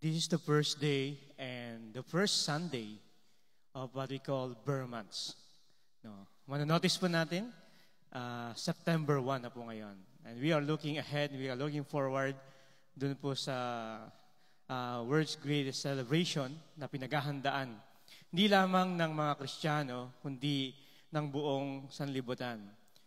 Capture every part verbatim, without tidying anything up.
This is the first day and the first Sunday of what we call Burr Months. No, manonotice po natin, uh, September first na po ngayon. And we are looking ahead, we are looking forward dun po sa uh, World's Greatest Celebration na pinaghahandaan. Hindi lamang ng mga Kristiyano, kundi ng buong sanlibutan.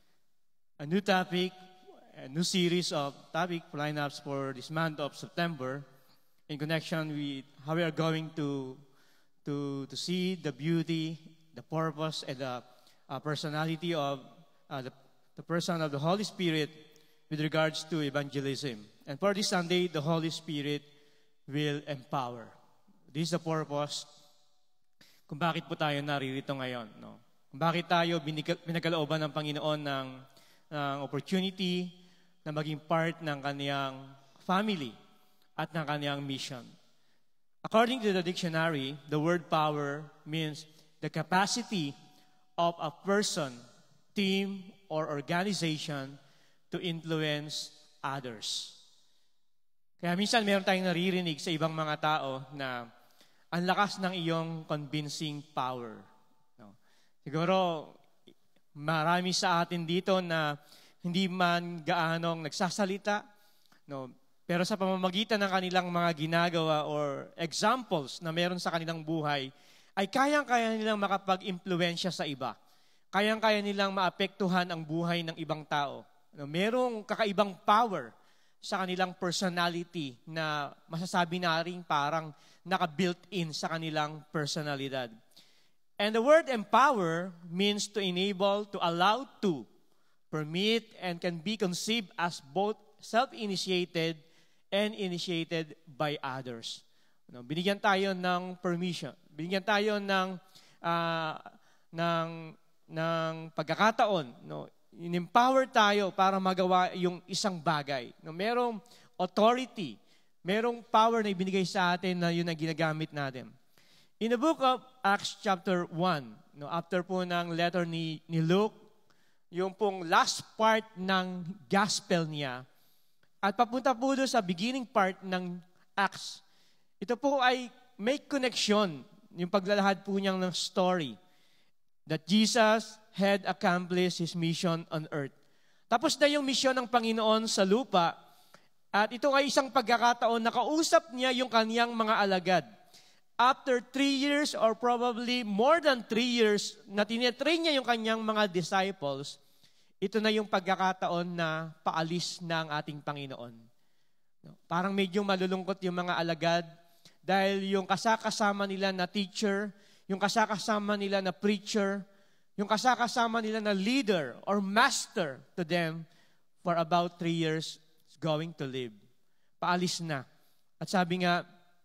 A new topic, a new series of topic lineups for this month of September in connection with how we are going to to to see the beauty, the purpose, and the uh, personality of uh, the, the person of the Holy Spirit with regards to evangelism. And for this Sunday, the Holy Spirit will empower. This is the purpose kung bakit po tayo naririto ngayon. No? Kung bakit tayo pinagkalooban ng Panginoon ng, ng opportunity na maging part ng kaniyang family at ng kaniyang mission. According to the dictionary, the word power means the capacity of a person, team, or organization to influence others. Kaya minsan meron tayong naririnig sa ibang mga tao na ang lakas ng iyong convincing power. No? Siguro, marami sa atin dito na hindi man gaanong nagsasalita, no? Pero sa pamamagitan ng kanilang mga ginagawa or examples na meron sa kanilang buhay, ay kayang-kaya nilang makapag-impluensya sa iba. Kayang-kaya nilang maapektuhan ang buhay ng ibang tao. No? Merong kakaibang power sa kanilang personality na masasabi na rin parang naka-built-in sa kanilang personalidad. And the word empower means to enable, to allow to, permit, and can be conceived as both self-initiated and initiated by others. No, binigyan tayo ng permission. Binigyan tayo ng uh, ng ng pagkakataon, no. In-empower tayo para magawa yung isang bagay. No, merong authority, merong power na ibinigay sa atin na yun ang ginagamit natin. In the book of Acts chapter one, no, after po ng letter ni ni Luke, yung pong last part ng gospel niya, at papunta po doon sa beginning part ng Acts. Ito po ay may connection, yung paglalahad po niyang ng story, that Jesus had accomplished His mission on earth. Tapos na yung mission ng Panginoon sa lupa, at ito ay isang pagkakataon na kausap niya yung kaniyang mga alagad. After three years or probably more than three years na tinetrain niya yung kaniyang mga disciples, ito na yung pagkakataon na paalis ng ating Panginoon. Parang medyo malulungkot yung mga alagad dahil yung kasakasama nila na teacher, yung kasakasama nila na preacher, yung kasakasama nila na leader or master to them for about three years is going to live. Paalis na. At sabi nga,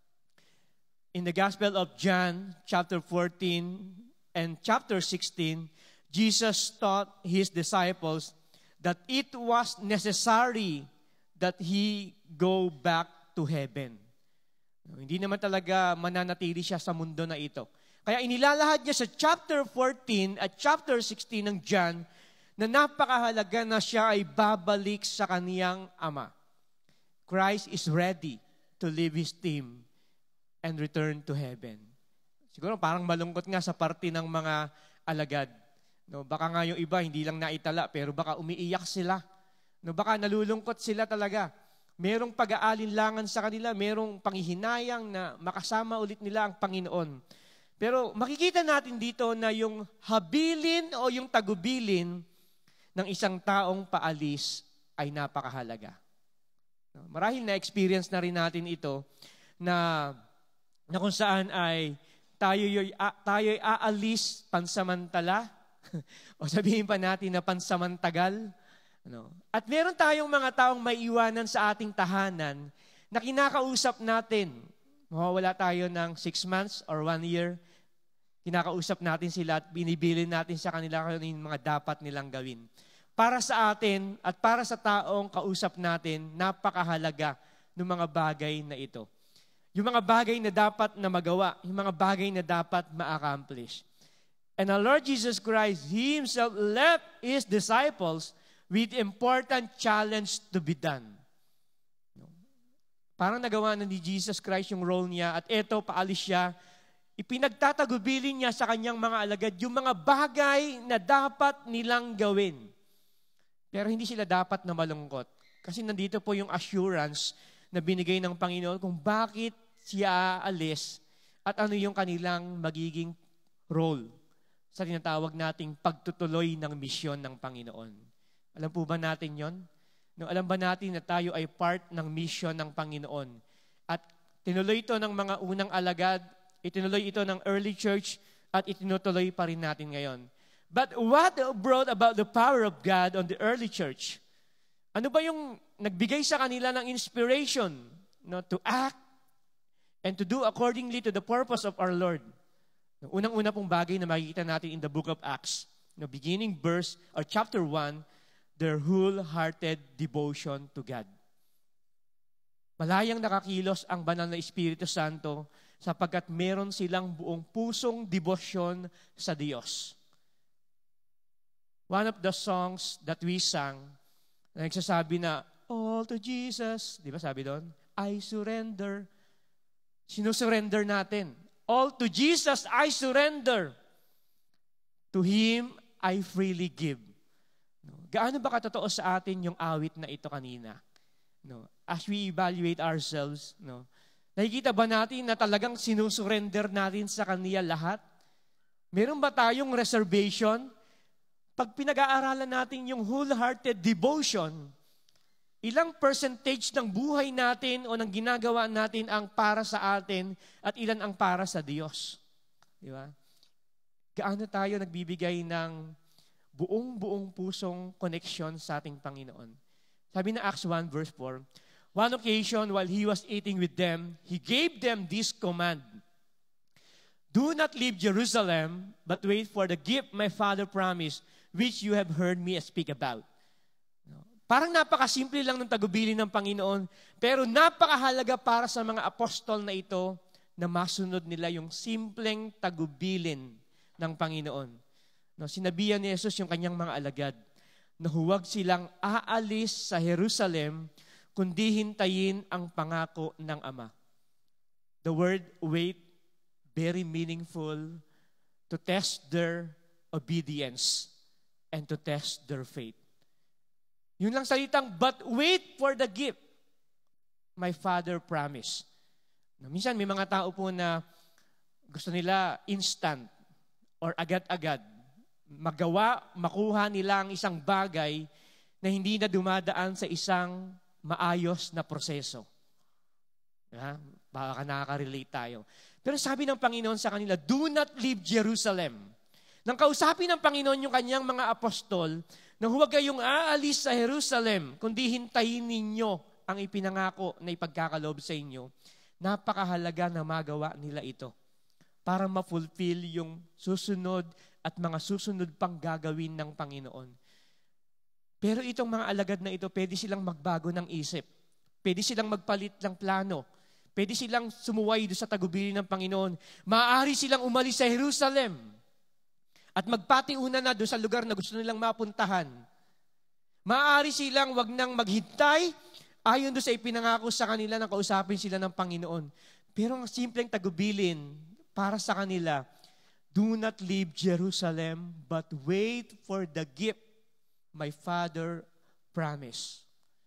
in the Gospel of John, chapter fourteen and chapter sixteen, Jesus taught His disciples that it was necessary that He go back to heaven. Hindi naman talaga mananatili siya sa mundo na ito. Kaya inilalahad niya sa chapter fourteen at chapter sixteen ng John na napakahalaga na siya ay babalik sa kaniyang Ama. Christ is ready to leave His team and return to heaven. Siguro parang malungkot nga sa parte ng mga alagad. No, baka nga yung iba hindi lang naitala pero baka umiiyak sila. No, baka nalulungkot sila talaga. Merong pag-aalinlangan sa kanila, merong panghihinayang na makasama ulit nila ang Panginoon. Pero makikita natin dito na yung habilin o yung tagubilin ng isang taong paalis ay napakahalaga. No, marahil na experience na rin natin ito na na kung saan ay tayo'y tayo'y aalis pansamantala. O sabihin pa natin na pansamantagal. Ano? At meron tayong mga taong may iwanan sa ating tahanan na kinakausap natin. Mawawala tayo ng six months or one year. Kinakausap natin sila at binibilin natin sa kanila kung yung mga dapat nilang gawin. Para sa atin at para sa taong kausap natin, napakahalaga ng mga bagay na ito. Yung mga bagay na dapat na magawa, yung mga bagay na dapat ma-accomplish. And our Lord Jesus Christ, He Himself left His disciples with important challenge to be done. Parang nagawa na ni Jesus Christ yung role niya at eto, paalis siya. Ipinagtatagubilin niya sa kanyang mga alagad yung mga bagay na dapat nilang gawin. Pero hindi sila dapat na malungkot. Kasi nandito po yung assurance na binigay ng Panginoon kung bakit siya aalis at ano yung kanilang magiging role sa tinatawag nating pagtutuloy ng misyon ng Panginoon. Alam po ba natin yon? No, alam ba natin na tayo ay part ng mission ng Panginoon? At tinuloy ito ng mga unang alagad, itinuloy ito ng early church, at itinutuloy pa rin natin ngayon. But what brought about the power of God on the early church? Ano ba yung nagbigay sa kanila ng inspiration, no, to act and to do accordingly to the purpose of our Lord? No, unang-una pong bagay na makikita natin in the book of Acts, no, beginning verse or chapter one, their wholehearted devotion to God. Malayang nakakilos ang banal na Espiritu Santo sapagkat meron silang buong pusong debosyon sa Diyos. One of the songs that we sang, na nagsasabi na, all to Jesus, di ba sabi doon? I surrender. Sinusurrender natin. All to Jesus, I surrender. To Him, I freely give. Gaano ba katotoo sa atin yung awit na ito kanina? No, as we evaluate ourselves, no, nakikita ba natin na talagang sinusurrender natin sa Kanya lahat? Meron ba tayong reservation? Pag pinag-aaralan natin yung wholehearted devotion, ilang percentage ng buhay natin o ng ginagawa natin ang para sa atin at ilan ang para sa Diyos? Di ba? Gaano tayo nagbibigay ng buong-buong pusong connection sa ating Panginoon? Sabi na Acts one verse four, one occasion while He was eating with them, He gave them this command, do not leave Jerusalem, but wait for the gift my Father promised, which you have heard me speak about. Parang napakasimple lang ng tagubilin ng Panginoon, pero napakahalaga para sa mga apostol na ito na masunod nila yung simpleng tagubilin ng Panginoon. No, sinabihan ni Jesus yung kanyang mga alagad na huwag silang aalis sa Jerusalem kundi hintayin ang pangako ng Ama. The word wait, very meaningful to test their obedience and to test their faith. Yun lang salitang, but wait for the gift my Father promised. No, minsan may mga tao po na gusto nila instant or agad-agad. Magawa, makuha nila ang isang bagay na hindi na dumadaan sa isang maayos na proseso. Yeah? Baka nakaka-relate tayo. Pero sabi ng Panginoon sa kanila, do not leave Jerusalem. Nang kausapin ng Panginoon yung kanyang mga apostol, na huwag kayong aalis sa Jerusalem, kundi hintayin ninyo ang ipinangako na ipagkakaloob sa inyo, napakahalaga na magawa nila ito para ma-fulfill yung susunod at mga susunod pang gagawin ng Panginoon. Pero itong mga alagad na ito, pwede silang magbago ng isip. Pwede silang magpalit ng plano. Pwede silang sumuway doon sa tagubilin ng Panginoon. Maaari silang umalis sa Jerusalem at magpatiuna na doon sa lugar na gusto nilang mapuntahan. Maaari silang wag nang maghintay ayon doon sa ipinangako sa kanila na kausapin sila ng Panginoon. Pero ang simpleng tagubilin para sa kanila, do not leave Jerusalem, but wait for the gift my Father promised.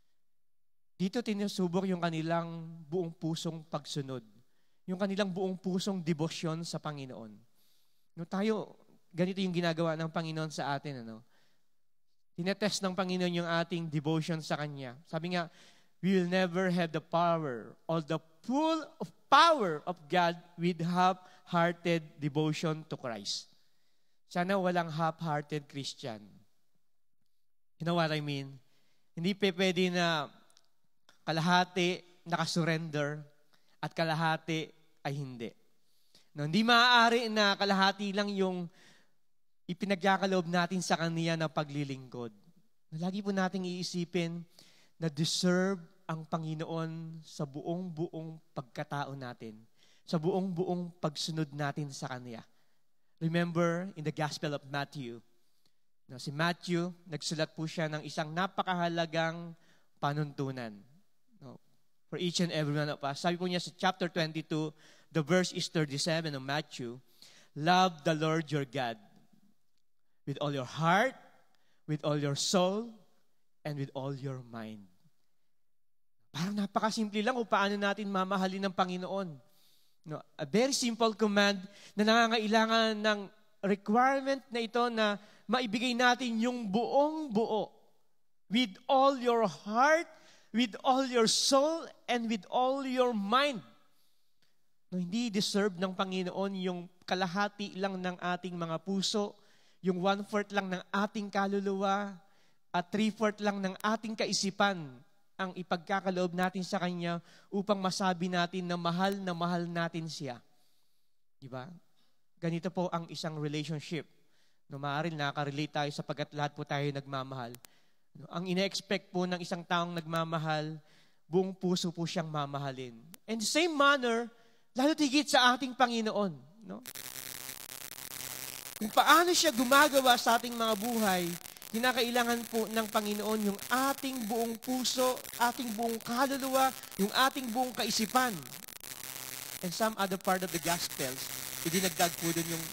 Dito tinusubok yung kanilang buong pusong pagsunod. Yung kanilang buong pusong debosyon sa Panginoon. No, tayo, ganito yung ginagawa ng Panginoon sa atin. Ano? Tinetest ng Panginoon yung ating devotion sa Kanya. Sabi nga, we will never have the power or the full of power of God with half-hearted devotion to Christ. Sana walang half-hearted Christian. You know what I mean? Hindi pa pwede na kalahati nakasurrender at kalahati ay hindi. No, hindi maaari na kalahati lang yung ipinagkakaloob natin sa Kanya na paglilingkod. Lagi po nating iisipin na deserve ang Panginoon sa buong-buong pagkatao natin, sa buong-buong pagsunod natin sa Kanya. Remember, in the Gospel of Matthew, no, si Matthew, nagsulat po siya ng isang napakahalagang panuntunan. No, for each and every one of us. Sabi po niya sa chapter twenty-two, the verse is thirty-seven of Matthew, love the Lord your God with all your heart, with all your soul, and with all your mind. Parang napakasimple lang kung paano natin mamahalin ng Panginoon. No, a very simple command na nangangailangan ng requirement na ito na maibigay natin yung buong buo. With all your heart, with all your soul, and with all your mind. No, hindi deserve ng Panginoon yung kalahati lang ng ating mga puso, yung one-fourth lang ng ating kaluluwa, at three-fourth lang ng ating kaisipan ang ipagkakaloob natin sa Kanya upang masabi natin na mahal na mahal natin Siya. Diba? Ganito po ang isang relationship. No, maaaring nakaka-relate tayo sapagkat lahat po tayo nagmamahal. No, ang ina-expect po ng isang taong nagmamahal, buong puso po siyang mamahalin. And the same manner, lalo tigit sa ating Panginoon. No? Kung paano siya gumagawa sa ating mga buhay, kinakailangan po ng Panginoon yung ating buong puso, ating buong kaluluwa, yung ating buong kaisipan. And some other part of the Gospels, idinagdag po dun yung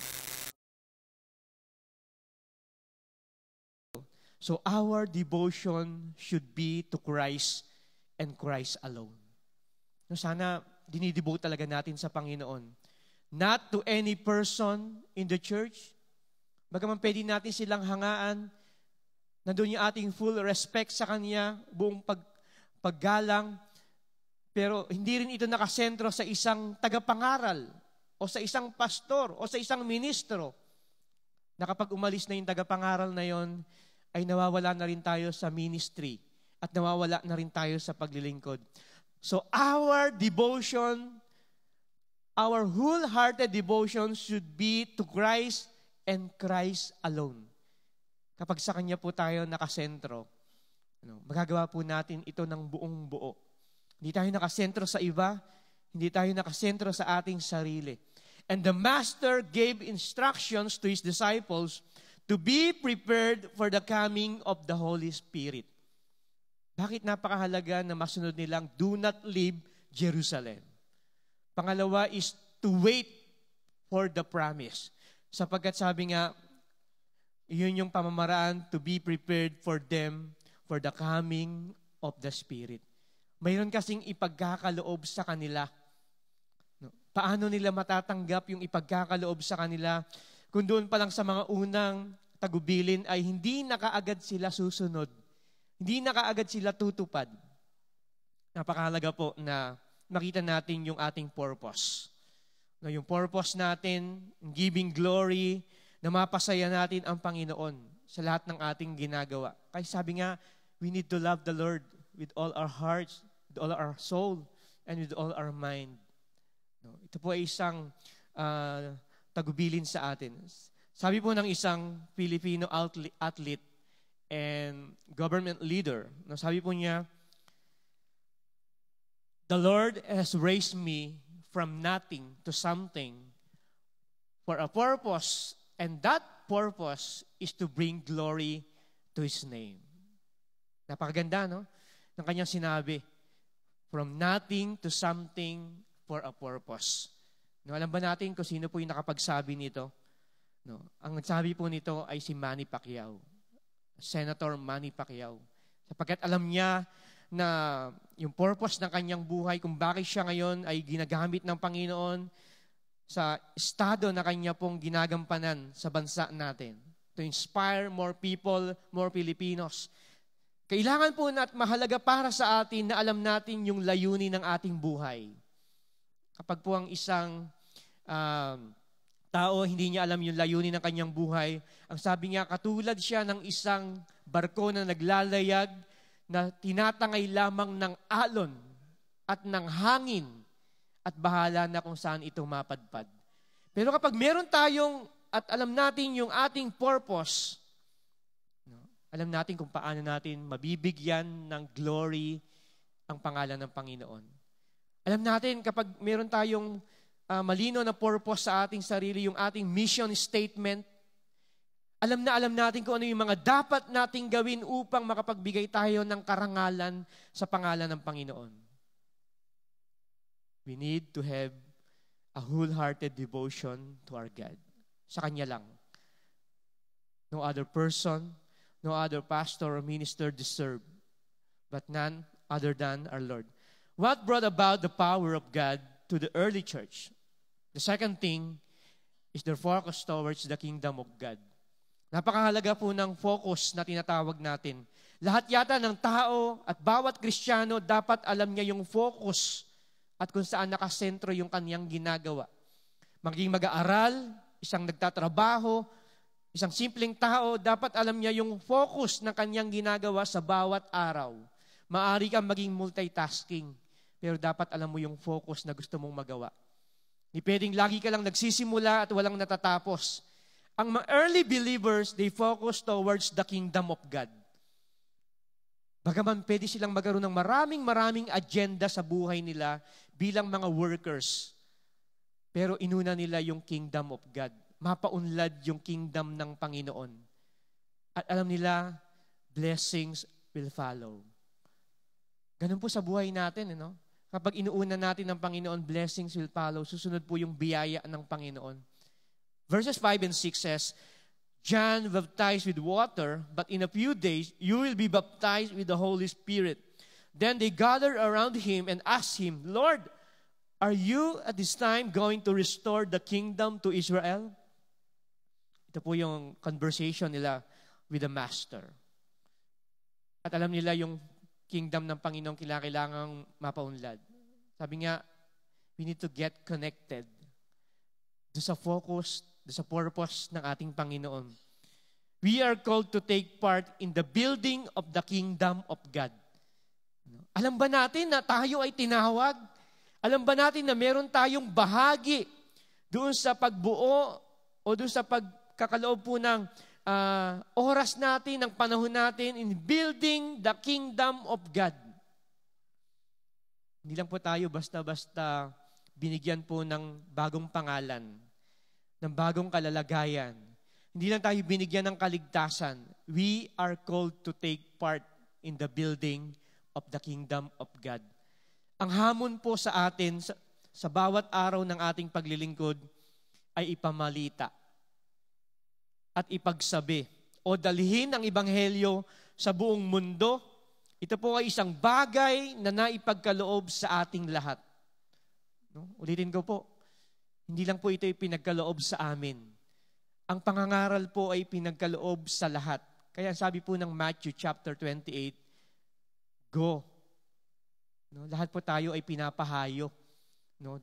so our devotion should be to Christ and Christ alone. No, sana dinidevote talaga natin sa Panginoon. Not to any person in the church. Bagaman pwede natin silang hangaan, nandun yung ating full respect sa Kanya, buong pag, paggalang, pero hindi rin ito nakasentro sa isang tagapangaral, o sa isang pastor, o sa isang ministro, na kapag umalis na yung tagapangaral na yon, ay nawawala na rin tayo sa ministry, at nawawala na rin tayo sa paglilingkod. So our devotion, our wholehearted devotion should be to Christ and Christ alone. Kapag sa Kanya po tayo nakasentro, ano, magagawa po natin ito ng buong buo. Hindi tayo nakasentro sa iba, hindi tayo nakasentro sa ating sarili. And the Master gave instructions to His disciples to be prepared for the coming of the Holy Spirit. Bakit napakahalaga na masunod nilang, do not leave Jerusalem? Pangalawa is to wait for the promise. Sapagkat sabi nga, yun yung pamamaraan to be prepared for them for the coming of the Spirit. Mayroon kasing ipagkakaloob sa kanila. No? Paano nila matatanggap yung ipagkakaloob sa kanila kung doon pa lang sa mga unang tagubilin ay hindi na kaagad sila susunod. Hindi na kaagad sila tutupad. Napakahalaga po na makita natin yung ating purpose. No, yung purpose natin, giving glory, na mapasaya natin ang Panginoon sa lahat ng ating ginagawa. Kaya sabi nga, we need to love the Lord with all our hearts, with all our soul, and with all our mind. No, ito po ay isang uh, tagubilin sa atin. Sabi po ng isang Filipino athlete and government leader, no, sabi po niya, the Lord has raised me from nothing to something for a purpose, and that purpose is to bring glory to His name. Napakaganda, no? Ng kanyang sinabi, from nothing to something for a purpose. No, alam ba natin kung sino po yung nakapagsabi nito? No, ang nagsabi po nito ay si Manny Pacquiao, Senator Manny Pacquiao. Sapagkat alam niya na yung purpose ng kanyang buhay, kung bakit siya ngayon ay ginagamit ng Panginoon sa estado na kanya pong ginagampanan sa bansa natin. To inspire more people, more Filipinos. Kailangan po na at mahalaga para sa atin na alam natin yung layunin ng ating buhay. Kapag po ang isang uh, tao hindi niya alam yung layunin ng kanyang buhay, ang sabi niya, katulad siya ng isang barko na naglalayag na tinatangay lamang ng alon at ng hangin at bahala na kung saan ito mapadpad. Pero kapag meron tayong at alam natin yung ating purpose, no, alam natin kung paano natin mabibigyan ng glory ang pangalan ng Panginoon. Alam natin kapag meron tayong uh, malino na purpose sa ating sarili, yung ating mission statement, alam na alam natin kung ano yung mga dapat nating gawin upang makapagbigay tayo ng karangalan sa pangalan ng Panginoon. We need to have a wholehearted devotion to our God. Sa Kanya lang. No other person, no other pastor or minister deserve, but none other than our Lord. What brought about the power of God to the early church? The second thing is their focus towards the kingdom of God. Napakahalaga po ng focus na tinatawag natin. Lahat yata ng tao at bawat Kristiyano dapat alam niya yung focus at kung saan nakasentro yung kanyang ginagawa. Maging mag-aaral, isang nagtatrabaho, isang simpleng tao, dapat alam niya yung focus ng kanyang ginagawa sa bawat araw. Maaari kang maging multitasking, pero dapat alam mo yung focus na gusto mong magawa. Hindi pwedeng lagi ka lang nagsisimula at walang natatapos. Ang mga early believers, they focus towards the kingdom of God. Bagaman pwede silang magkaroon ng maraming maraming agenda sa buhay nila bilang mga workers. Pero inuna nila yung kingdom of God. Mapaunlad yung kingdom ng Panginoon. At alam nila, blessings will follow. Ganun po sa buhay natin, no? Kapag inuuna natin ng Panginoon, blessings will follow. Susunod po yung biyaya ng Panginoon. Verses five and six says, John baptized with water, but in a few days you will be baptized with the Holy Spirit. Then they gathered around him and asked him, Lord, are you at this time going to restore the kingdom to Israel? Ito po yung conversation nila with the Master. At alam nila yung kingdom ng Panginoon kailangang mapaunlad. Sabi nga, we need to get connected do sa focus, do sa purpose ng ating Panginoon. We are called to take part in the building of the kingdom of God. Alam ba natin na tayo ay tinawag? Alam ba natin na meron tayong bahagi doon sa pagbuo o doon sa pagkakaloob po ng Uh, oras natin, ng panahon natin in building the kingdom of God. Hindi lang po tayo basta-basta binigyan po ng bagong pangalan, ng bagong kalalagayan. Hindi lang tayo binigyan ng kaligtasan. We are called to take part in the building of the kingdom of God. Ang hamon po sa atin, sa, sa bawat araw ng ating paglilingkod, ay ipamalita at ipagsabi o dalhin ang ebanghelyo sa buong mundo. Ito po ay isang bagay na naipagkaloob sa ating lahat. No? Ulitin ko po, hindi lang po ito ipinagkaloob sa amin. Ang pangangaral po ay pinagkaloob sa lahat. Kaya sabi po ng Matthew chapter twenty-eight, go. No? Lahat po tayo ay pinapahayo. No?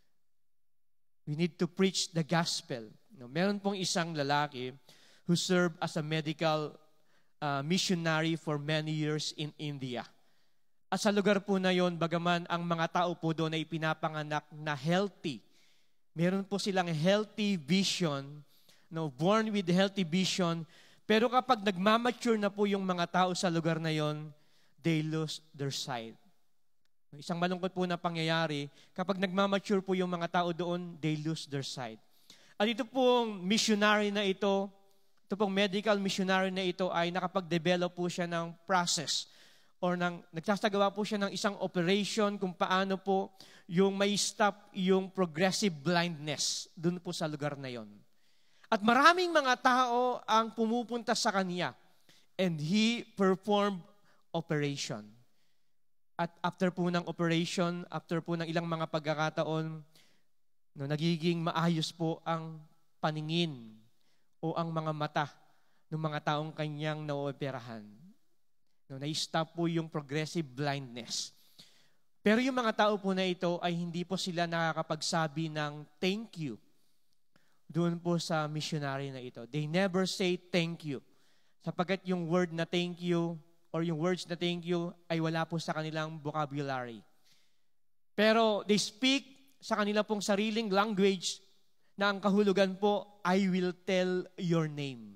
We need to preach the gospel. No, meron pong isang lalaki who served as a medical uh, missionary for many years in India. At sa lugar po na yon, bagaman ang mga tao po doon ay pinapanganak na healthy. Meron po silang healthy vision, no, born with healthy vision, pero kapag nagmamature na po yung mga tao sa lugar na yon, they lose their sight. Isang malungkot po na pangyayari, kapag nagmamature po yung mga tao doon, they lose their sight. At ito pong missionary na ito, ito pong medical missionary na ito ay nakapag-develop po siya ng process or ng, nagsasagawa po siya ng isang operation kung paano po yung may stop yung progressive blindness dun po sa lugar na yon. At maraming mga tao ang pumupunta sa kanya and he performed operation. At after po ng operation, after po ng ilang mga pagkakataon, no, nagiging maayos po ang paningin o ang mga mata ng mga taong kanyang naoperahan. No, na-stop po yung progressive blindness. Pero yung mga tao po na ito ay hindi po sila nakakapagsabi ng thank you doon po sa missionary na ito. They never say thank you. Sapagkat yung word na thank you or yung words na thank you ay wala po sa kanilang vocabulary. Pero they speak sa kanila pong sariling language na ang kahulugan po, I will tell your name.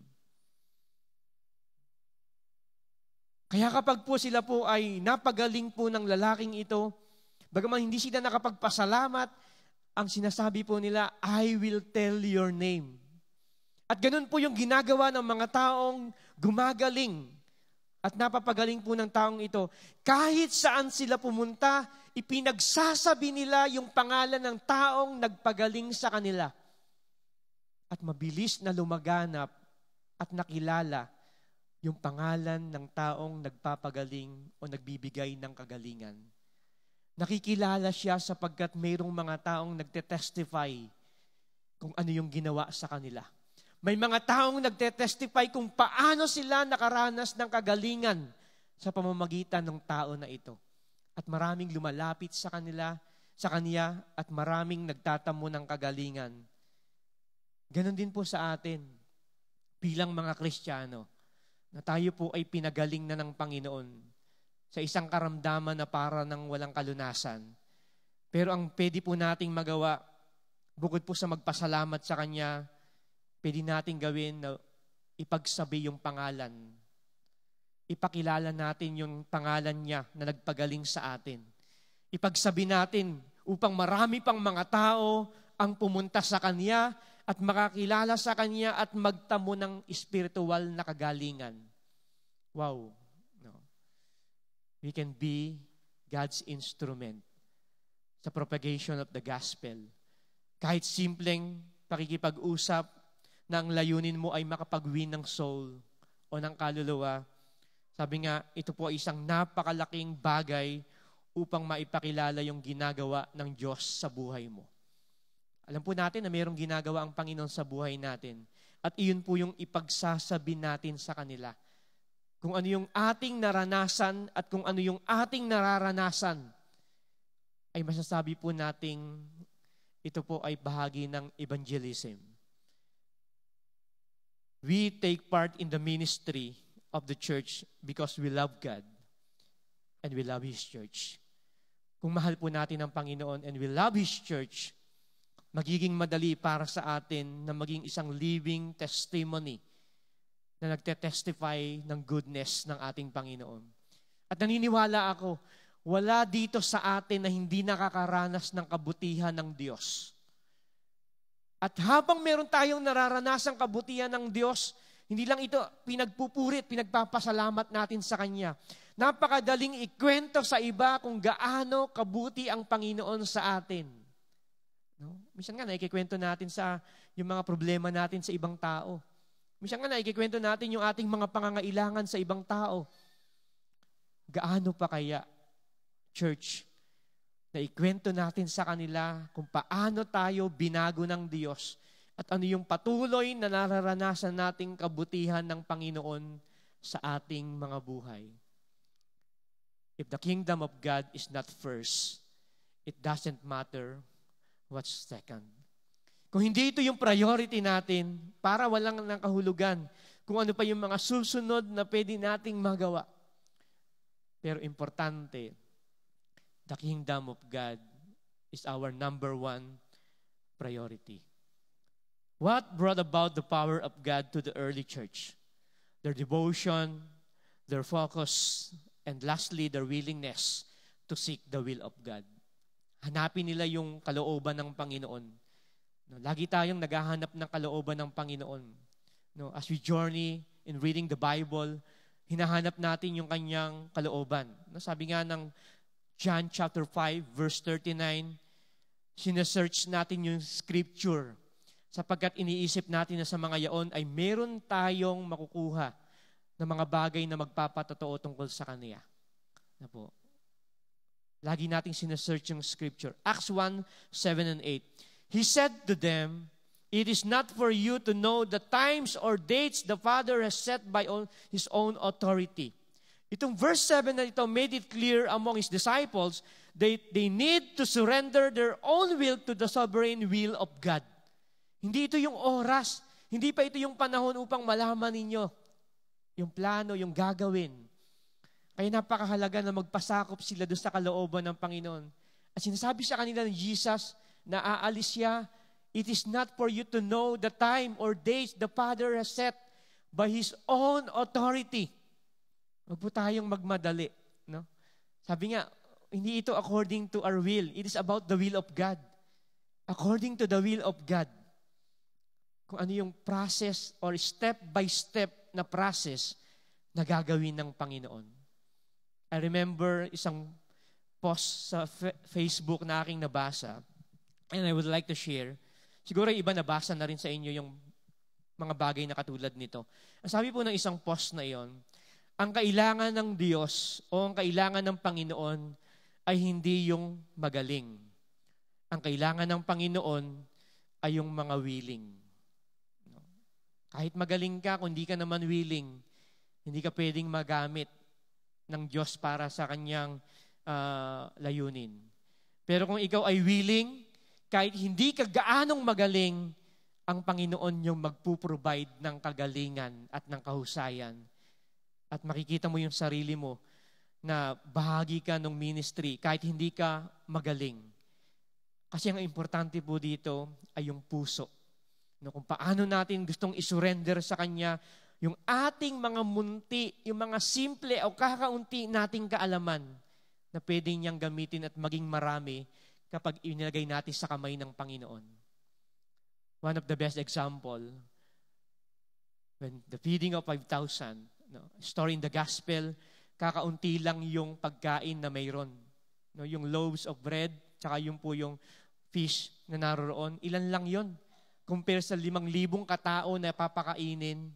Kaya kapag po sila po ay napagaling po ng lalaking ito, bagaman hindi sila nakapagpasalamat, ang sinasabi po nila, I will tell your name. At ganun po yung ginagawa ng mga taong gumagaling at napapagaling po ng taong ito. Kahit saan sila pumunta, ipinagsasabi nila yung pangalan ng taong nagpagaling sa kanila. At mabilis na lumaganap at nakilala yung pangalan ng taong nagpapagaling o nagbibigay ng kagalingan. Nakikilala siya sapagkat mayroong mga taong nagtetestify kung ano yung ginawa sa kanila. May mga taong nagtetestify kung paano sila nakaranas ng kagalingan sa pamamagitan ng tao na ito. At maraming lumalapit sa kanila, sa kanya, at maraming nagtatamo ng kagalingan. Ganon din po sa atin, bilang mga Kristiyano, na tayo po ay pinagaling na ng Panginoon sa isang karamdaman na para ng walang kalunasan. Pero ang pwede po nating magawa, bukod po sa magpasalamat sa Kanya, pwede nating gawin na ipagsabi yung pangalan. Ipakilala natin yung pangalan niya na nagpagaling sa atin. Ipagsabi natin upang marami pang mga tao ang pumunta sa Kanya at makakilala sa Kanya at magtamo ng espiritual na kagalingan. Wow. No. We can be God's instrument sa propagation of the gospel. Kahit simpleng pakikipag-usap na ang layunin mo ay makapag-win ng soul o ng kaluluwa, sabi nga, ito po ay isang napakalaking bagay upang maipakilala yung ginagawa ng Diyos sa buhay mo. Alam po natin na mayroong ginagawa ang Panginoon sa buhay natin. At iyon po yung ipagsasabi natin sa kanila. Kung ano yung ating naranasan at kung ano yung ating nararanasan, ay masasabi po nating ito po ay bahagi ng evangelism. We take part in the ministry of the church because we love God and we love His church. Kung mahal po natin ang Panginoon and we love His church, magiging madali para sa atin na maging isang living testimony na nagte-testify ng goodness ng ating Panginoon. At naniniwala ako, wala dito sa atin na hindi nakakaranas ng kabutihan ng Diyos. At habang meron tayong nararanasang kabutihan ng Diyos, hindi lang ito pinagpupurit, pinagpapasalamat natin sa Kanya. Napakadaling ikwento sa iba kung gaano kabuti ang Panginoon sa atin. No? Minsan nga naikikwento natin sa yung mga problema natin sa ibang tao. Minsan nga naikikwento natin yung ating mga pangangailangan sa ibang tao. Gaano pa kaya, church, na ikwento natin sa kanila kung paano tayo binago ng Diyos at ano yung patuloy na nararanasan nating kabutihan ng Panginoon sa ating mga buhay. If the kingdom of God is not first, it doesn't matter what's second. Kung hindi ito yung priority natin, para walang ng kahulugan, kung ano pa yung mga susunod na pwede nating magawa. Pero importante, the kingdom of God is our number one priority. What brought about the power of God to the early church? Their devotion, their focus, and lastly, their willingness to seek the will of God. Hanapin nila yung kalooban ng Panginoon. No, lagi tayong naghahanap ng kalooban ng Panginoon. No, as we journey in reading the Bible, hinahanap natin yung kanyang kalooban. No, sabi nga ng John chapter five, verse thirty-nine, sinesearch natin yung scripture sapagkat iniisip natin na sa mga yaon ay meron tayong makukuha ng mga bagay na magpapatotoo tungkol sa Kanya. Na po. Lagi nating sinesearch yung scripture. Acts one, seven and eight. He said to them, "It is not for you to know the times or dates the Father has set by His own authority." Itong verse seven na ito made it clear among His disciples that they need to surrender their own will to the sovereign will of God. Hindi ito yung oras, hindi pa ito yung panahon upang malaman ninyo yung plano, yung gagawin. Kaya napakahalaga na magpasakop sila doon sa kalooban ng Panginoon. At sinasabi sa kanila ng Jesus na aalis siya, it is not for you to know the time or dates the Father has set by His own authority. Huwag po tayong magmadali. No? Sabi nga, hindi ito according to our will. It is about the will of God. According to the will of God. Kung ano yung process or step by step na process na gagawin ng Panginoon. I remember isang post sa f- Facebook na aking nabasa, and I would like to share. Siguro yung iba nabasa na rin sa inyo yung mga bagay na katulad nito. Ang sabi po ng isang post na iyon, ang kailangan ng Diyos o ang kailangan ng Panginoon ay hindi yung magaling. Ang kailangan ng Panginoon ay yung mga willing. Kahit magaling ka, kung hindi ka naman willing, hindi ka pwedeng magamit ng Diyos para sa kanyang uh, layunin. Pero kung ikaw ay willing, kahit hindi ka gaanong magaling, ang Panginoon yung magpuprovide ng kagalingan at ng kahusayan. At makikita mo yung sarili mo na bahagi ka ng ministry kahit hindi ka magaling. Kasi ang importante po dito ay yung puso. No, kung paano natin gustong isurrender sa Kanya yung ating mga munti, yung mga simple o kakaunti nating kaalaman na pwede niyang gamitin at maging marami kapag inilagay natin sa kamay ng Panginoon. One of the best example, when the feeding of five thousand, no, story in the gospel, kakaunti lang yung pagkain na mayroon. No, yung loaves of bread, tsaka yung po yung fish na naroon, ilan lang yon compare sa limang libong katao na papakainin.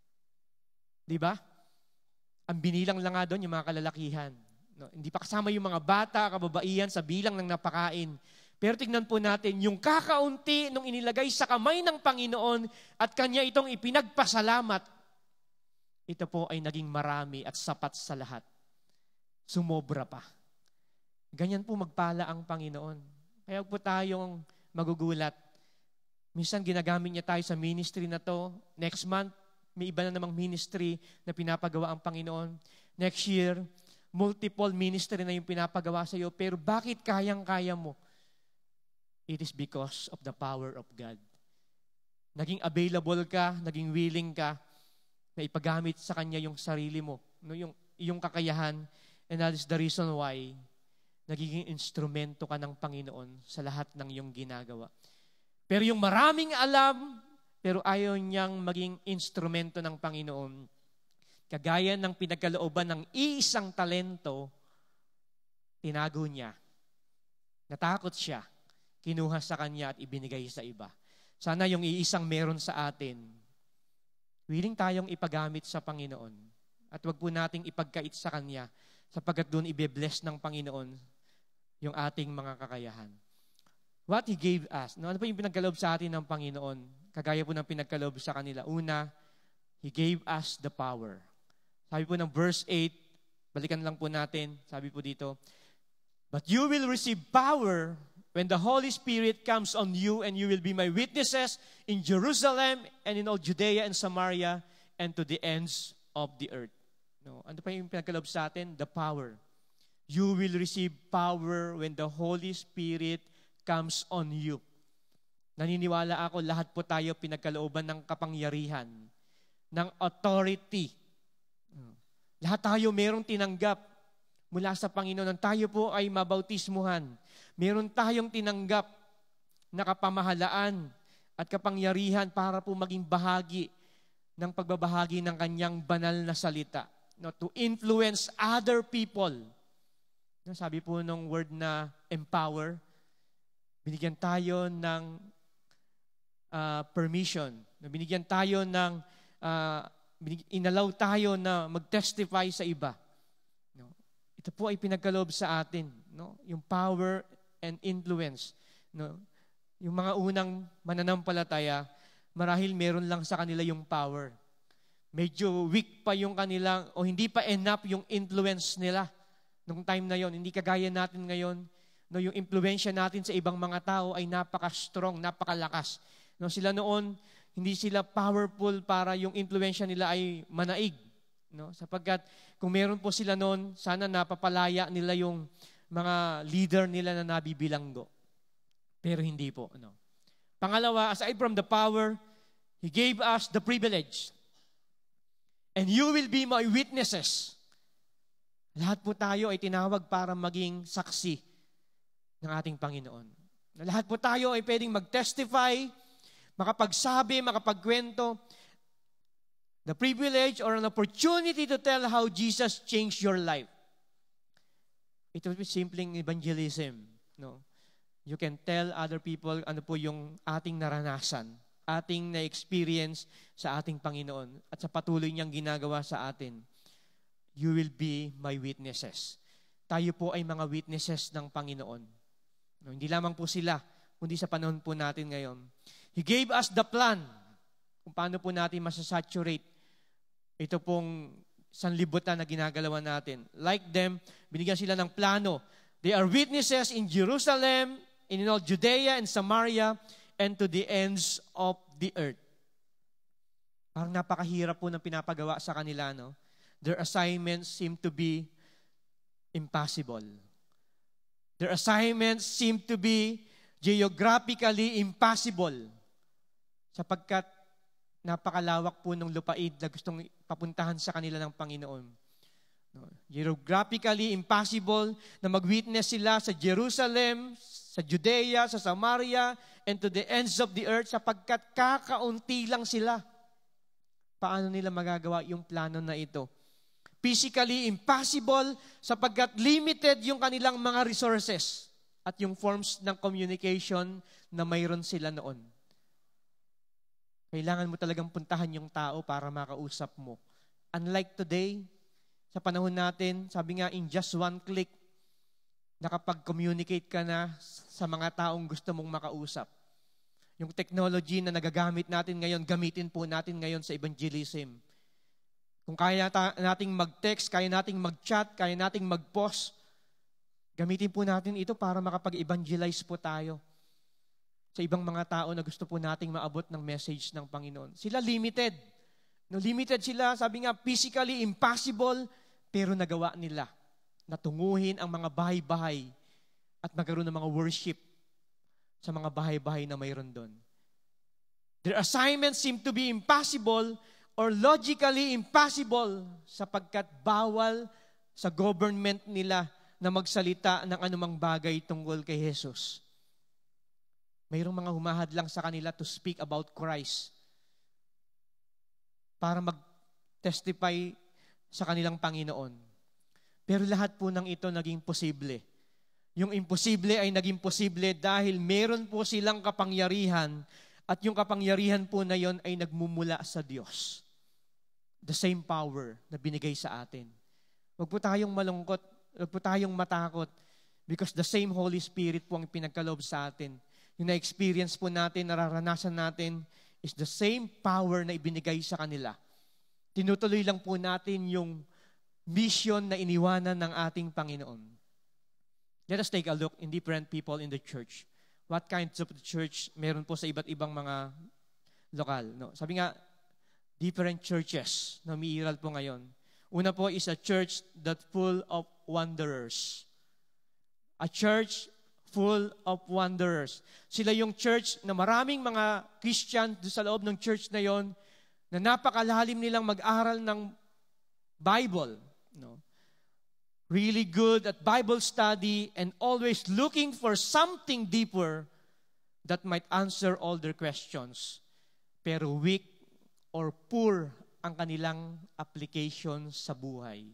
Di ba? Ang binilang lang nga doon yung mga kalalakihan. No, hindi pa kasama yung mga bata, kababaihan sa bilang ng napakain. Pero tignan po natin, yung kakaunti nung inilagay sa kamay ng Panginoon at Kanya itong ipinagpasalamat, ito po ay naging marami at sapat sa lahat. Sumobra pa. Ganyan po magpala ang Panginoon. Kaya po tayong magugulat. Minsan ginagamit niya tayo sa ministry na to. Next month, may iba na namang ministry na pinapagawa ang Panginoon. Next year, multiple ministry na yung pinapagawa sa iyo. Pero bakit kayang-kaya mo? It is because of the power of God. Naging available ka, naging willing ka na ipagamit sa Kanya yung sarili mo, no, yung, yung kakayahan. And that is the reason why nagiging instrumento ka ng Panginoon sa lahat ng iyong ginagawa. Pero yung maraming alam, pero ayaw niyang maging instrumento ng Panginoon, kagaya ng pinagkalooban ng iisang talento, tinago niya. Natakot siya. Kinuha sa kanya at ibinigay sa iba. Sana yung iisang meron sa atin, willing tayong ipagamit sa Panginoon. At wag po nating ipagkait sa Kanya, sapagkat doon ibe-bless ng Panginoon yung ating mga kakayahan. What He gave us. No, ano po yung pinagkaloob sa atin ng Panginoon? Kagaya po ng pinagkaloob sa kanila. Una, He gave us the power. Sabi po ng verse eight, balikan lang po natin, sabi po dito, but you will receive power when the Holy Spirit comes on you, and you will be my witnesses in Jerusalem and in all Judea and Samaria and to the ends of the earth. No, ano pa yung pinagkaloob sa atin? The power. You will receive power when the Holy Spirit comes on you. Naniniwala ako, lahat po tayo pinagkalooban ng kapangyarihan, ng authority. Lahat tayo merong tinanggap mula sa Panginoon. Tayo po ay mabautismuhan. Meron tayong tinanggap na kapamahalaan at kapangyarihan para po maging bahagi ng pagbabahagi ng kanyang banal na salita. No, to influence other people. No, sabi po ng word na empower, binigyan tayo ng uh, permission. No, binigyan tayo ng, uh, binig- inalaw tayo na mag-testify sa iba. No, ito po ay pinagkaloob sa atin. No, yung power and influence. No? Yung mga unang mananampalataya, marahil meron lang sa kanila yung power. Medyo weak pa yung kanilang, o hindi pa enough yung influence nila nung time na yon. Hindi kagaya natin ngayon, no, yung impluensya natin sa ibang mga tao ay napaka-strong, napakalakas. No, sila noon, hindi sila powerful para yung influensya nila ay manaig. No? Sapagkat kung meron po sila noon, sana napapalaya nila yung mga leader nila na nabibilanggo. Pero hindi po. No. Pangalawa, aside from the power, He gave us the privilege. And you will be my witnesses. Lahat po tayo ay tinawag para maging saksi ng ating Panginoon. Lahat po tayo ay pwedeng mag-testify, makapagsabi, makapagkwento. The privilege or an opportunity to tell how Jesus changed your life. It will be simpleng evangelism. No? You can tell other people ano po yung ating naranasan, ating na-experience sa ating Panginoon at sa patuloy niyang ginagawa sa atin. You will be my witnesses. Tayo po ay mga witnesses ng Panginoon. No, hindi lamang po sila, kundi sa panahon po natin ngayon. He gave us the plan kung paano po natin masasaturate ito pong sanlibutan na ginagalawan natin. Like them, binigyan sila ng plano. They are witnesses in Jerusalem, in all Judea and Samaria, and to the ends of the earth. Parang napakahirap po ng pinapagawa sa kanila, no? Their assignments seem to be impossible. Their assignments seem to be geographically impossible. Sapagkat napakalawak po ng lupaid na gustong papuntahan sa kanila ng Panginoon. No? Geographically impossible na mag-witness sila sa Jerusalem, sa Judea, sa Samaria, and to the ends of the earth sapagkat kakaunti lang sila. Paano nila magagawa yung plano na ito? Physically impossible sapagkat limited yung kanilang mga resources at yung forms ng communication na mayroon sila noon. Kailangan mo talagang puntahan yung tao para makausap mo. Unlike today, sa panahon natin, sabi nga, in just one click, nakapag-communicate ka na sa mga taong gusto mong makausap. Yung technology na nagagamit natin ngayon, gamitin po natin ngayon sa evangelism. Kung kaya ta- nating mag-text, kaya nating mag-chat, kaya nating mag-post, gamitin po natin ito para makapag-evangelize po tayo sa ibang mga tao na gusto po nating maabot ng message ng Panginoon. Sila limited. No, limited sila, sabi nga, physically impossible, pero nagawa nila na tunguhin ang mga bahay-bahay at magkaroon ng mga worship sa mga bahay-bahay na mayroon doon. Their assignments seem to be impossible or logically impossible sapagkat bawal sa government nila na magsalita ng anumang bagay tungkol kay Jesus. Mayroong mga humahadlang sa kanila to speak about Christ para mag-testify sa kanilang Panginoon. Pero lahat po ng ito naging posible. Yung imposible ay naging posible dahil meron po silang kapangyarihan at yung kapangyarihan po na yon ay nagmumula sa Diyos. The same power na binigay sa atin. Huwag po tayong malungkot, huwag po tayong matakot because the same Holy Spirit po ang pinagkaloob sa atin. Yung na-experience po natin, nararanasan natin, is the same power na ibinigay sa kanila. Tinutuloy lang po natin yung mission na iniwanan ng ating Panginoon. Let us take a look in different people in the church. What kinds of church meron po sa iba't ibang mga lokal. No? Sabi nga, different churches na umiiral po ngayon. Una po is a church that full of wanderers. A church full of wanderers. Sila yung church na maraming mga Christian sa loob ng church na yon na napakalalim nilang mag-aral ng Bible. No? Really good at Bible study and always looking for something deeper that might answer all their questions. Pero weak or poor ang kanilang application sa buhay.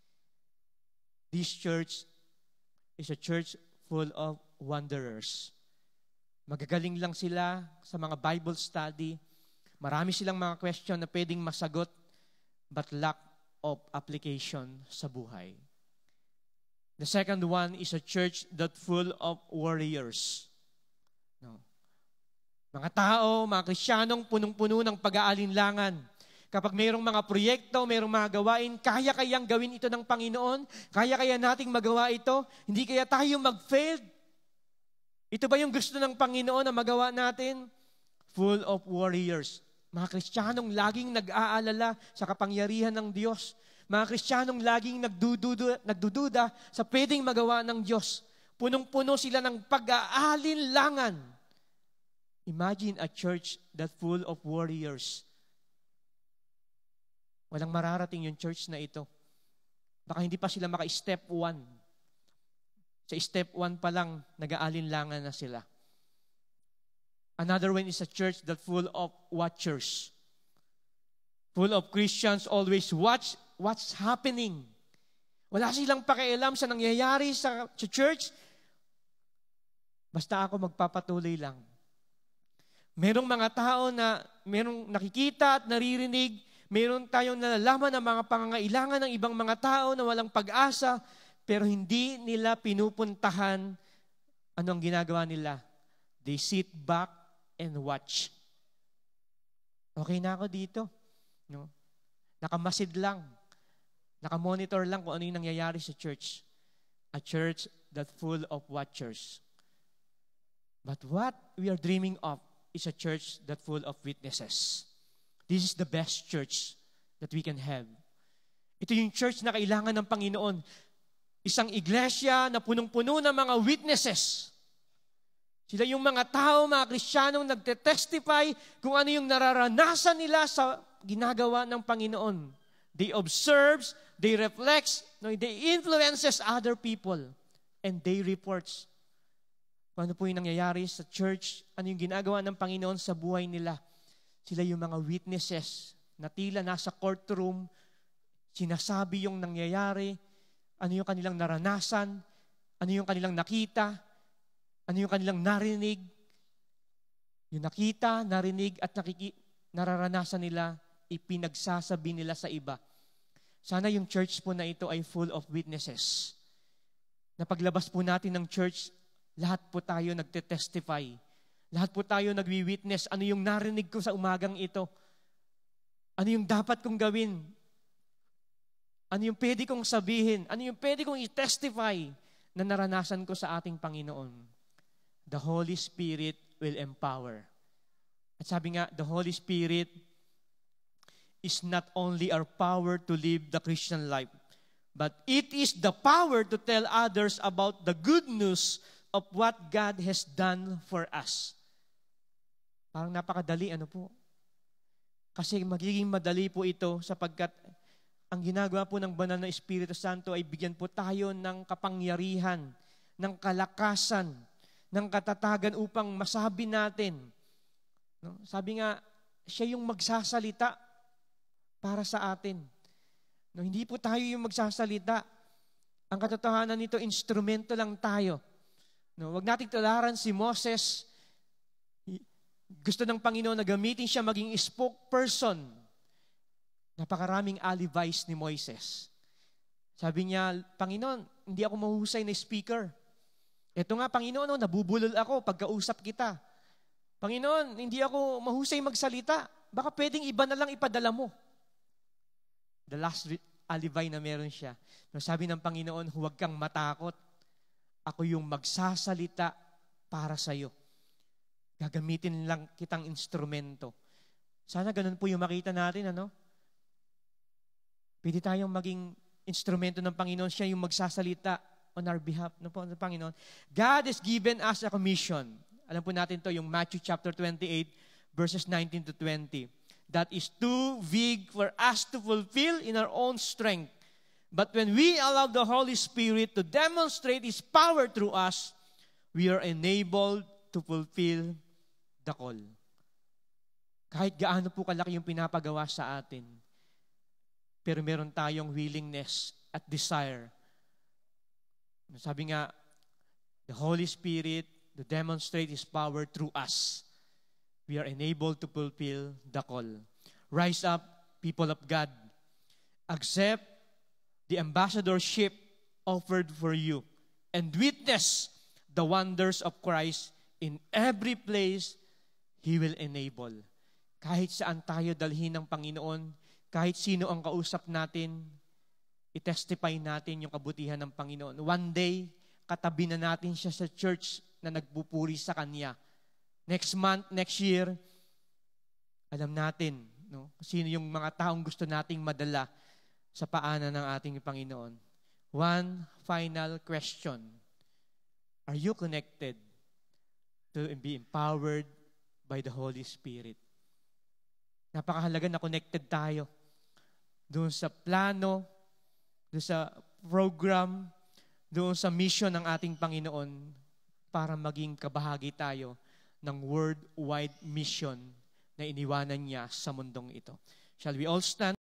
This church is a church full of wanderers. Magagaling lang sila sa mga Bible study. Marami silang mga question na pwedeng masagot but lack of application sa buhay. The second one is a church that full of warriors. No. Mga tao, mga Kristiyanong punong-puno ng pag-aalinlangan. Kapag mayroong mga proyekto, mayroong mga gawain, kaya kayang gawin ito ng Panginoon? Kaya kaya nating magawa ito? Hindi kaya tayo mag-failed? Ito ba yung gusto ng Panginoon na magawa natin? Full of warriors. Mga Kristiyanong laging nag-aalala sa kapangyarihan ng Diyos. Mga Kristiyanong laging nagdududa, nagdududa sa pwedeng magawa ng Diyos. Punong-puno sila ng pag-aalinlangan. Imagine a church that full of warriors. Walang mararating yung church na ito. Baka hindi pa sila maka-step one. Sa step one pa lang, nag-aalinlangan na sila. Another one is a church that full of watchers. Full of Christians always watch what's happening. Wala silang pakialam sa nangyayari sa, sa church. Basta ako magpapatuloy lang. Merong mga tao na merong nakikita at naririnig, meron tayong nalalaman ng mga pangangailangan ng ibang mga tao na walang pag-asa, pero hindi nila pinupuntahan ano ang ginagawa nila. They sit back and watch. Okay na ako dito. No? Nakamasid lang. Nakamonitor lang kung ano yung nangyayari sa church. A church that full of watchers. But what we are dreaming of is a church that full of witnesses. This is the best church that we can have. Ito yung church na kailangan ng Panginoon. Isang iglesia na punong-puno ng mga witnesses. Sila yung mga tao, mga Kristiyanong nagte-testify kung ano yung nararanasan nila sa ginagawa ng Panginoon. They observes, they reflects, no, they influences other people, and they reports. Kung ano po yung nangyayari sa church, ano yung ginagawa ng Panginoon sa buhay nila. Sila yung mga witnesses na tila nasa courtroom, sinasabi yung nangyayari, ano yung kanilang naranasan, ano yung kanilang nakita, ano yung kanilang narinig. Yung nakita, narinig, at nakiki- nararanasan nila, ipinagsasabi nila sa iba. Sana yung church po na ito ay full of witnesses. Na paglabas po natin ng church, lahat po tayo nagte-testify. Lahat po tayo nagwi-witness. Ano yung narinig ko sa umagang ito? Ano yung dapat kong gawin? Ano yung pwede kong sabihin? Ano yung pwede kong i-testify na naranasan ko sa ating Panginoon? The Holy Spirit will empower. At sabi nga, the Holy Spirit is not only our power to live the Christian life, but it is the power to tell others about the good news of what God has done for us. Parang napakadali, ano po? Kasi magiging madali po ito sapagkat ang ginagawa po ng banal na Espiritu Santo ay bigyan po tayo ng kapangyarihan, ng kalakasan, ng katatagan upang masabi natin. No? Sabi nga, siya yung magsasalita para sa atin. No, hindi po tayo yung magsasalita. Ang katotohanan nito, instrumento lang tayo. No, wag nating tularan si Moses. Gusto ng Panginoon na gamitin siya maging spokesperson. Napakaraming alibis ni Moises. Sabi niya, Panginoon, hindi ako mahusay na speaker. Ito nga, Panginoon, no, nabubulol ako pagkausap kita. Panginoon, hindi ako mahusay magsalita. Baka pwedeng iba na lang ipadala mo. The last alibay na meron siya. No, sabi ng Panginoon, huwag kang matakot. Ako yung magsasalita para sa iyo. Gagamitin lang kitang instrumento. Sana ganun po yung makita natin, ano? Pwede tayong maging instrumento ng Panginoon. Siya yung magsasalita on our behalf ng no, Panginoon. God has given us a commission. Alam po natin to yung Matthew chapter twenty-eight, verses nineteen to twenty. That is too big for us to fulfill in our own strength. But when we allow the Holy Spirit to demonstrate His power through us, we are enabled to fulfill the call. Kahit gaano po kalaki yung pinapagawa sa atin, pero meron tayong willingness at desire. Sabi nga, the Holy Spirit to demonstrate His power through us, we are enabled to fulfill the call. Rise up, people of God. Accept the ambassadorship offered for you and witness the wonders of Christ in every place He will enable. Kahit saan tayo dalhin ng Panginoon, kahit sino ang kausap natin, i-testify natin yung kabutihan ng Panginoon. One day, katabi na natin siya sa church na nagpupuri sa Kanya. Next month, next year, alam natin, no, sino yung mga taong gusto nating madala sa paanan ng ating Panginoon. One final question. Are you connected to be empowered by the Holy Spirit? Napakahalaga na connected tayo doon sa plano, doon sa program, doon sa mission ng ating Panginoon para maging kabahagi tayo ng worldwide mission na iniwanan niya sa mundong ito. Shall we all stand?